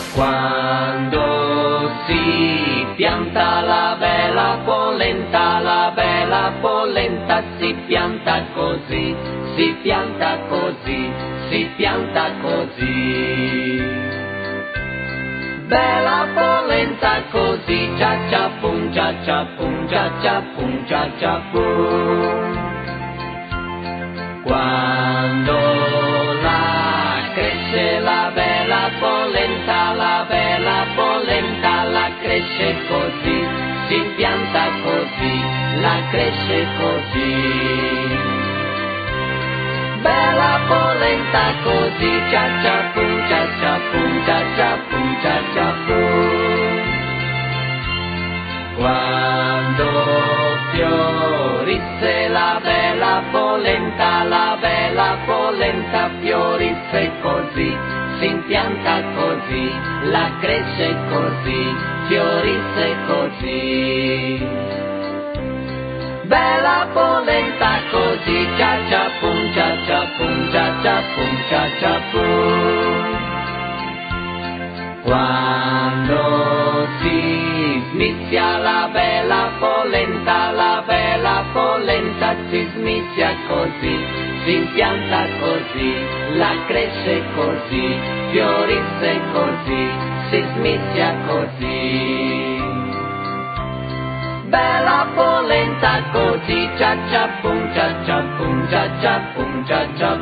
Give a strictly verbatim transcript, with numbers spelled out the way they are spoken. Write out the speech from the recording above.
Quando si pianta la bella polenta, la bella polenta si pianta così, si pianta così, si pianta così. Bella polenta così, cia cia pum, cia cia pum, cia cia pum, cia cia pum. Quando la cresce la bella polenta, la bella polenta la cresce così, si impianta così, la cresce così. Bella polenta così, cia cia pum, cia cia pum, cia cia pum, cia cia pum. Quando fiorisse la bella polenta, la bella polenta fiorisse così, si impianta così, la cresce così, fiorisse così. Bella polenta così, cia cia pum, cia cia pum, cia cia pum, cia cia pum. Quando si smizia la bella polenta, la bella polenta si smizia così, si impianta così, la cresce così, fiorisse così, si smizia così. Bella polenta così, cia cia pum, cia cia pum, cia cia pum, cia cia